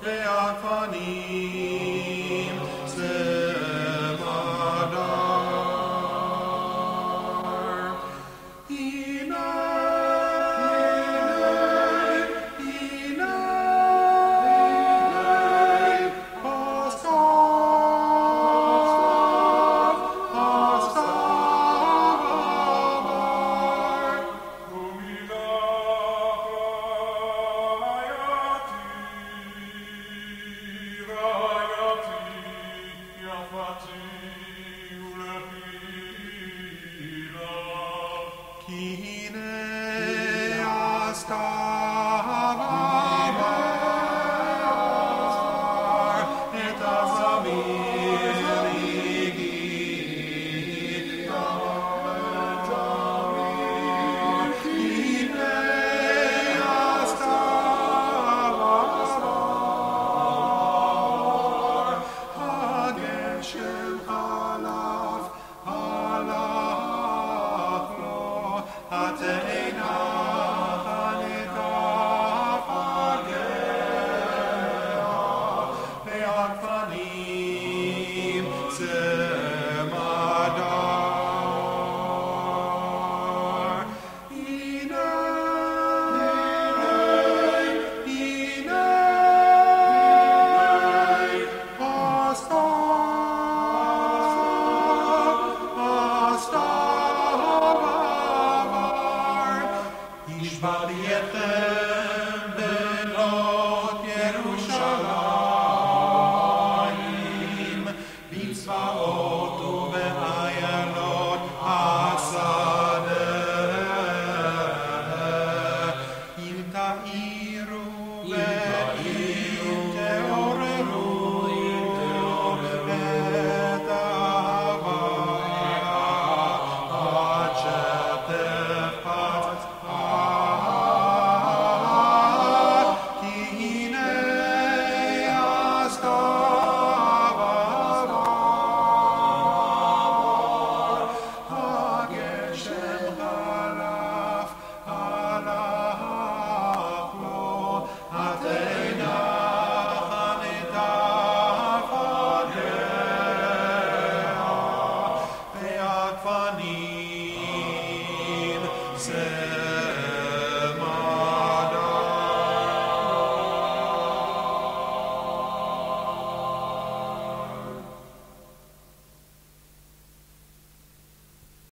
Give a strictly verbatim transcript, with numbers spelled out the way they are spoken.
והגפנים צמדר. הנה, הנה, הנה, הסתיו, הסתיו עבר. כי הנה הסתיו עבר, את הזמיר הגיע. הנה הסתיו עבר, הגשם חלף, הלך לו, התאנה חנקה פגע, והגפנים צמדר. הנה, הנה, הסתיו, הסתיו עבר. השבעתי אתכם בנות ירושלים, בצבאות ובאיילות השדה. אם תאירו ואם תעוררו את ההוויה, עד שתפץ את, כי הנה הסתיו עבר, הגשם חלף, הלך לו, התאנה חנקה פגע, והגפנים צמדר.